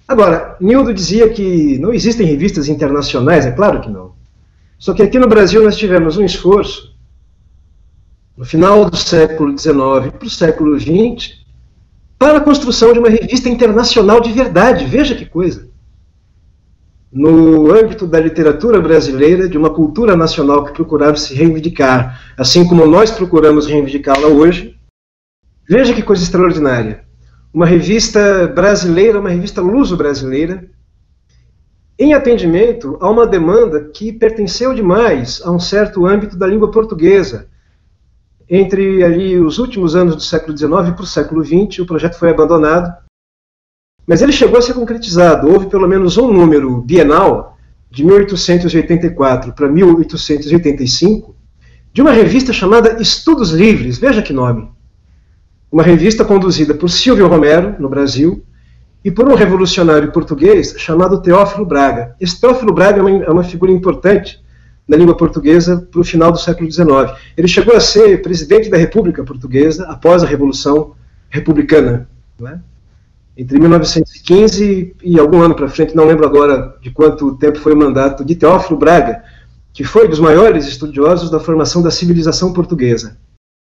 Agora, Nildo dizia que não existem revistas internacionais, é claro que não. Só que aqui no Brasil nós tivemos um esforço, no final do século XIX para o século XX, para a construção de uma revista internacional de verdade. Veja que coisa. No âmbito da literatura brasileira, de uma cultura nacional que procurava se reivindicar, assim como nós procuramos reivindicá-la hoje. Veja que coisa extraordinária. Uma revista brasileira, uma revista luso-brasileira, em atendimento a uma demanda que pertenceu demais a um certo âmbito da língua portuguesa. Entre ali os últimos anos do século XIX para o século XX, o projeto foi abandonado, mas ele chegou a ser concretizado. Houve pelo menos um número bienal, de 1884 para 1885, de uma revista chamada Estudos Livres. Veja que nome. Uma revista conduzida por Silvio Romero, no Brasil, e por um revolucionário português chamado Teófilo Braga. Esse Teófilo Braga é uma figura importante na língua portuguesa para o final do século XIX. Ele chegou a ser presidente da República Portuguesa após a Revolução Republicana, não é? Entre 1915 e algum ano para frente, não lembro agora de quanto tempo foi o mandato de Teófilo Braga, que foi dos maiores estudiosos da formação da civilização portuguesa.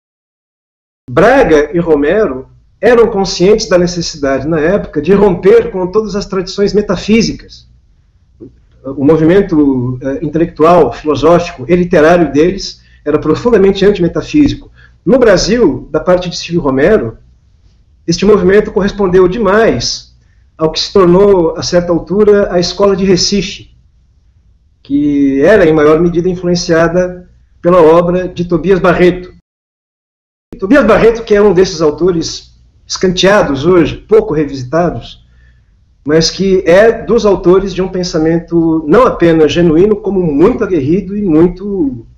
Braga e Romero eram conscientes da necessidade, na época, de romper com todas as tradições metafísicas. O movimento intelectual, filosófico e literário deles era profundamente antimetafísico. No Brasil, da parte de Silvio Romero, este movimento correspondeu demais ao que se tornou, a certa altura, a Escola de Recife, que era, em maior medida, influenciada pela obra de Tobias Barreto. Tobias Barreto, que é um desses autores escanteados hoje, pouco revisitados, mas que é dos autores de um pensamento não apenas genuíno, como muito aguerrido e muito...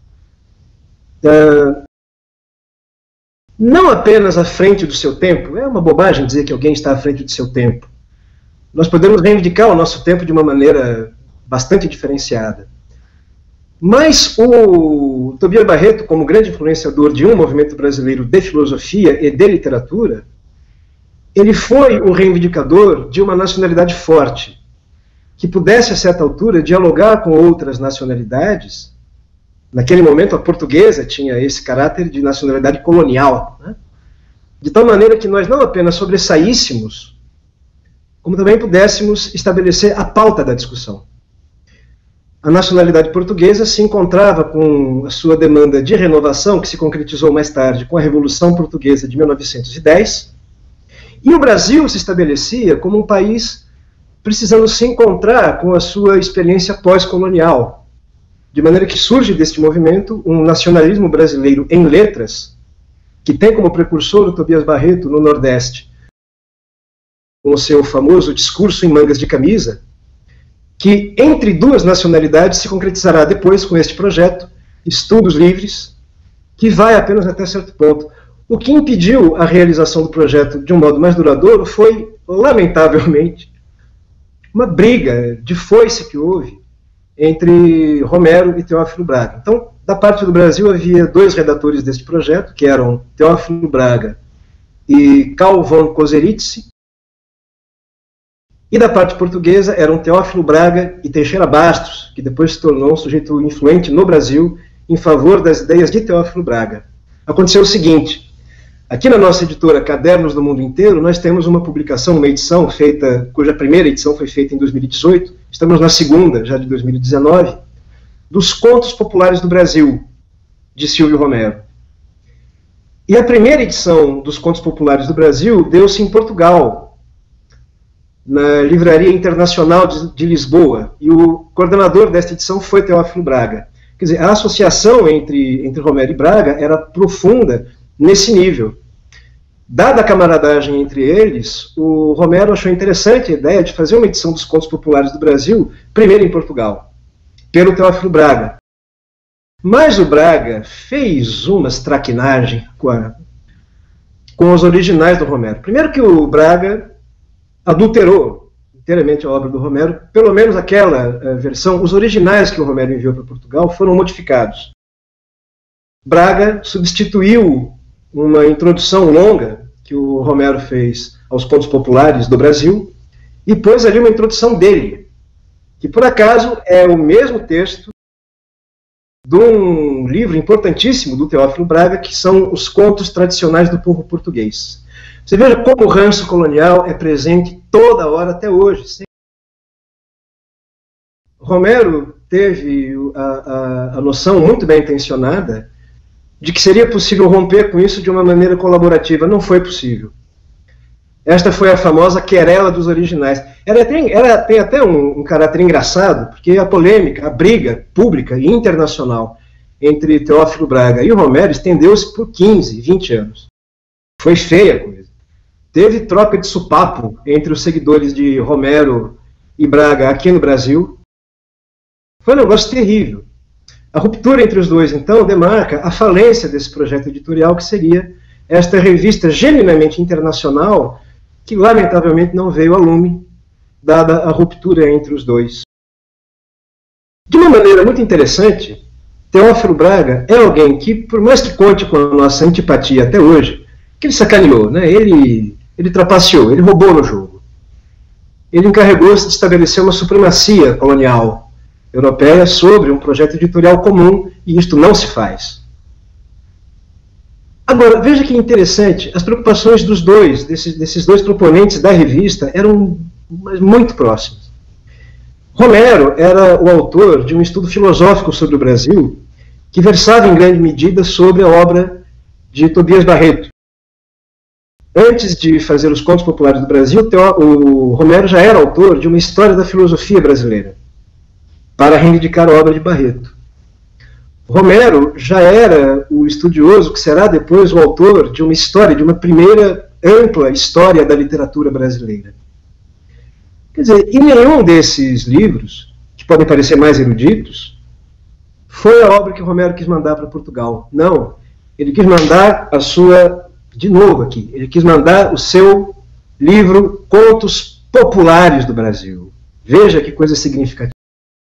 não apenas à frente do seu tempo. É uma bobagem dizer que alguém está à frente do seu tempo. Nós podemos reivindicar o nosso tempo de uma maneira bastante diferenciada. Mas o Tobias Barreto, como grande influenciador de um movimento brasileiro de filosofia e de literatura, ele foi o reivindicador de uma nacionalidade forte, que pudesse, a certa altura, dialogar com outras nacionalidades. Naquele momento, a portuguesa tinha esse caráter de nacionalidade colonial, né? De tal maneira que nós não apenas sobressaíssemos, como também pudéssemos estabelecer a pauta da discussão. A nacionalidade portuguesa se encontrava com a sua demanda de renovação, que se concretizou mais tarde com a Revolução Portuguesa de 1910, e o Brasil se estabelecia como um país precisando se encontrar com a sua experiência pós-colonial. De maneira que surge deste movimento um nacionalismo brasileiro em letras, que tem como precursor o Tobias Barreto no Nordeste, com o seu famoso discurso em mangas de camisa, que entre duas nacionalidades se concretizará depois com este projeto, Estudos Livres, que vai apenas até certo ponto. O que impediu a realização do projeto de um modo mais duradouro foi, lamentavelmente, uma briga de foice que houve entre Romero e Teófilo Braga. Então, da parte do Brasil havia dois redatores deste projeto, que eram Teófilo Braga e Carl von Koselitz, e da parte portuguesa eram Teófilo Braga e Teixeira Bastos, que depois se tornou um sujeito influente no Brasil em favor das ideias de Teófilo Braga. Aconteceu o seguinte: aqui na nossa editora Cadernos do Mundo Inteiro, nós temos uma publicação, uma edição feita, cuja primeira edição foi feita em 2018, estamos na segunda, já de 2019, dos Contos Populares do Brasil, de Silvio Romero. E a primeira edição dos Contos Populares do Brasil deu-se em Portugal, na Livraria Internacional de Lisboa, e o coordenador desta edição foi Teófilo Braga. Quer dizer, a associação entre Romero e Braga era profunda nesse nível. Dada a camaradagem entre eles, o Romero achou interessante a ideia de fazer uma edição dos Contos Populares do Brasil, primeiro em Portugal, pelo Teófilo Braga. Mas o Braga fez umas traquinagens com os originais do Romero. Primeiro que o Braga adulterou inteiramente a obra do Romero, pelo menos aquela versão, os originais que o Romero enviou para Portugal foram modificados. Braga substituiu uma introdução longa que o Romero fez aos Contos Populares do Brasil e pôs ali uma introdução dele, que por acaso é o mesmo texto de um livro importantíssimo do Teófilo Braga, que são os contos tradicionais do povo português. Você veja como o ranço colonial é presente toda hora até hoje. Romero teve a noção muito bem intencionada de que seria possível romper com isso de uma maneira colaborativa. Não foi possível. Esta foi a famosa querela dos originais. Ela tem até um caráter engraçado, porque a polêmica, a briga pública e internacional entre Teófilo Braga e o Romero estendeu-se por 15, 20 anos. Foi feia a coisa. Teve troca de sopapo entre os seguidores de Romero e Braga aqui no Brasil. Foi um negócio terrível. A ruptura entre os dois, então, demarca a falência desse projeto editorial, que seria esta revista genuinamente internacional, que lamentavelmente não veio a lume, dada a ruptura entre os dois. De uma maneira muito interessante, Teófilo Braga é alguém que, por mais que conte com a nossa antipatia até hoje, que ele sacaneou, né? Ele trapaceou, ele roubou no jogo. Ele encarregou-se de estabelecer uma supremacia colonial europeia sobre um projeto editorial comum, e isto não se faz. Agora, veja que interessante, as preocupações dos dois, desses dois proponentes da revista, eram muito próximas. Romero era o autor de um estudo filosófico sobre o Brasil, que versava em grande medida sobre a obra de Tobias Barreto. Antes de fazer os Contos Populares do Brasil, o Romero já era autor de uma história da filosofia brasileira, para reivindicar a obra de Barreto. Romero já era o estudioso que será depois o autor de uma história, de uma primeira ampla história da literatura brasileira. Quer dizer, e nenhum desses livros, que podem parecer mais eruditos, foi a obra que Romero quis mandar para Portugal. Não, ele quis mandar a sua, de novo aqui, ele quis mandar o seu livro Contos Populares do Brasil. Veja que coisa significativa.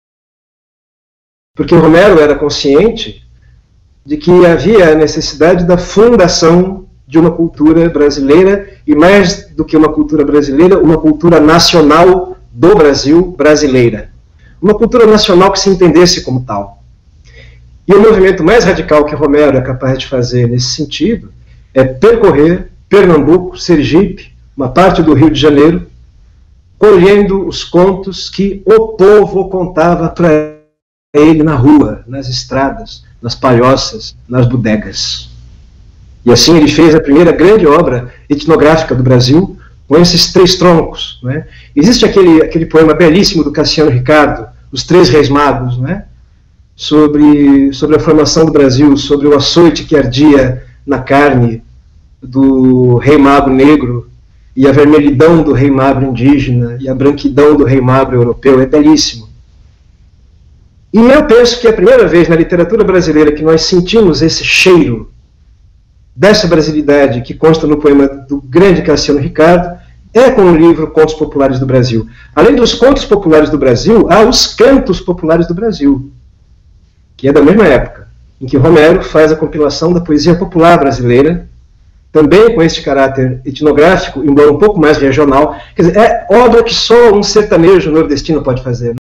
Porque Romero era consciente de que havia a necessidade da fundação de uma cultura brasileira, e mais do que uma cultura brasileira, uma cultura nacional do Brasil, brasileira. Uma cultura nacional que se entendesse como tal. E o movimento mais radical que Romero é capaz de fazer nesse sentido é percorrer Pernambuco, Sergipe, uma parte do Rio de Janeiro, colhendo os contos que o povo contava para ele na rua, nas estradas, nas palhoças, nas bodegas. E assim ele fez a primeira grande obra etnográfica do Brasil, com esses três troncos. Né? Existe aquele poema belíssimo do Cassiano Ricardo, Os Três Reis Magos, né? sobre a formação do Brasil, sobre o açoite que ardia na carne do rei mago negro, e a vermelhidão do rei magro indígena, e a branquidão do rei magro europeu. É belíssimo. E eu penso que é a primeira vez na literatura brasileira que nós sentimos esse cheiro dessa brasilidade que consta no poema do grande Cassiano Ricardo, é com o livro Contos Populares do Brasil. Além dos Contos Populares do Brasil, há os Cantos Populares do Brasil, que é da mesma época, em que Romero faz a compilação da poesia popular brasileira, também com este caráter etnográfico, embora um pouco mais regional. Quer dizer, é obra que só um sertanejo nordestino pode fazer.